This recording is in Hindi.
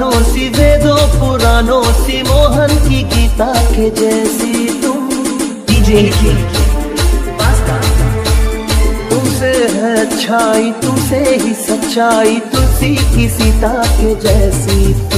जबानों सी वेदों पुरानों सी मोहन की गीता के जैसी तुम। डीजे तुमसे है अच्छाई तुमसे ही सच्चाई तुलसी की सीता के जैसी।